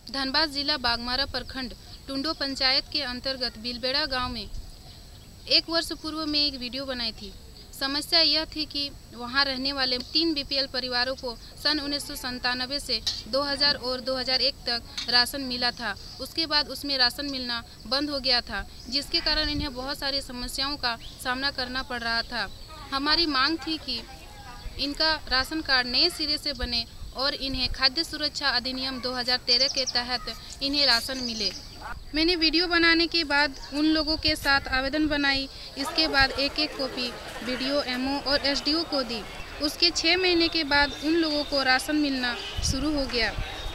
धनबाद जिला बागमारा प्रखंड टुंडो पंचायत के अंतर्गत बिलबेड़ा गांव में 1 वर्ष पूर्व में एक वीडियो बनाई थी। समस्या यह थी कि वहां रहने वाले 3 बीपीएल परिवारों को सन 1997 से 2000 और 2001 तक राशन मिला था। उसके बाद उसमें राशन मिलना बंद हो गया था, जिसके कारण इन्हें बहुत सारी समस्याओं का सामना करना पड़ रहा था। हमारी मांग थी कि इनका राशन कार्ड नए सिरे से बने और इन्हें खाद्य सुरक्षा अधिनियम 2013 के तहत इन्हें राशन मिले। मैंने वीडियो बनाने के बाद उन लोगों के साथ आवेदन बनाई। इसके बाद एक कॉपी बीडीओ, एमओ और एसडीओ को दी। उसके 6 महीने के बाद उन लोगों को राशन मिलना शुरू हो गया।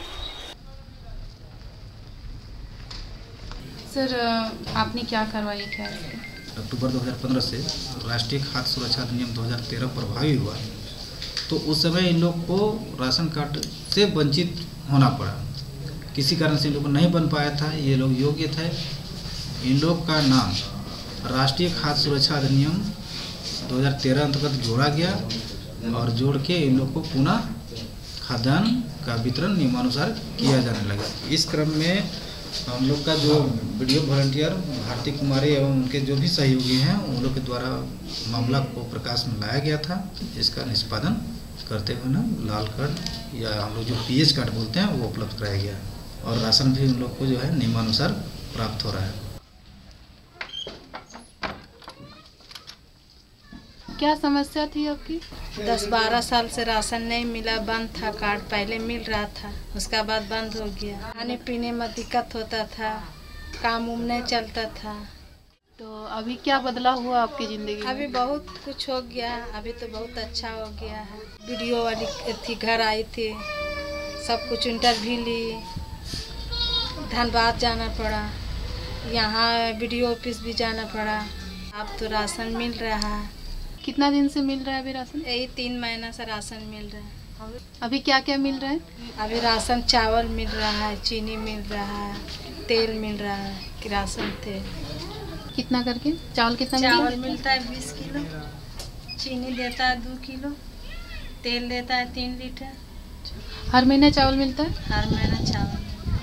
सर, आपने क्या करवाई? क्या अक्टूबर 2015 से राष्ट्रीय खाद्य सुरक्षा अधिनियम 2013 प्रभावी हुआ, तो उस समय इन लोग को राशन कार्ड से वंचित होना पड़ा। किसी कारण से इन लोग को नहीं बन पाया था। ये लोग योग्य थे। इन लोग का नाम राष्ट्रीय खाद्य सुरक्षा अधिनियम 2013 अंतर्गत जोड़ा गया और जोड़ के इन लोग को पुनः खाद्यान्न का वितरण नियमानुसार किया जाने लगा। इस क्रम में हम लोग का जो वीडियो वॉलंटियर भारती कुमारी एवं उनके जो भी सहयोगी हैं उन लोग के द्वारा मामला को प्रकाश में लाया गया था। इसका निष्पादन करते हुए ना लाल कार्ड या हम लोग जो पीएच कार्ड बोलते हैं वो उपलब्ध कराया गया और राशन भी उन लोग को जो है नियमानुसार प्राप्त हो रहा है। क्या समस्या थी आपकी? 10-12 साल से राशन नहीं मिला, बंद था। कार्ड पहले मिल रहा था, उसका बाद बंद हो गया। खाने पीने में दिक्कत होता था, काम उम नहीं चलता था। तो अभी क्या बदलाव हुआ आपकी ज़िंदगी में? अभी बहुत कुछ हो गया, अभी तो बहुत अच्छा हो गया है। वीडियो वाली थी, घर आई थी, सब कुछ इंटरव्यू ली, धनबाद जाना पड़ा, यहाँ वीडियो ऑफिस भी जाना पड़ा। अब तो राशन मिल रहा है। कितना दिन से मिल रहा है अभी राशन? यही 3 महीना से राशन मिल रहा है। अभी क्या क्या मिल रहा है? अभी राशन चावल मिल रहा है, चीनी मिल रहा है, तेल मिल रहा है, किरासन तेल। कितना करके? चावल कितना? चावल मिलता है 20 किलो, चीनी देता है 2 किलो, तेल देता है 3 लीटर। हर महीने चावल मिलता है? हर महीना चावल।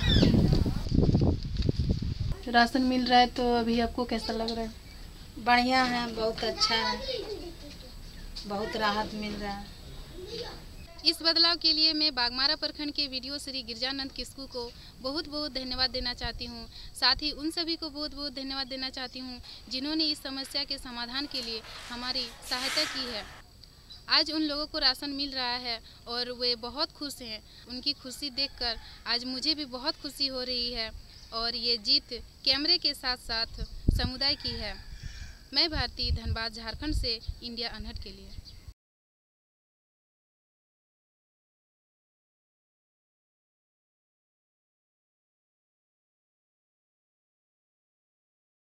राशन मिल रहा है तो अभी आपको कैसा लग रहा है? बढ़िया है, बहुत अच्छा है, बहुत राहत मिल रहा है। इस बदलाव के लिए मैं बागमारा प्रखंड के वीडियो श्री गिरजानंद किस्कू को बहुत बहुत धन्यवाद देना चाहती हूँ। साथ ही उन सभी को बहुत बहुत धन्यवाद देना चाहती हूँ जिन्होंने इस समस्या के समाधान के लिए हमारी सहायता की है। आज उन लोगों को राशन मिल रहा है और वे बहुत खुश हैं। उनकी खुशी देखकर आज मुझे भी बहुत खुशी हो रही है और ये जीत कैमरे के साथ साथ समुदाय की है। मैं भारती, धनबाद झारखंड से इंडिया अनहट के लिए।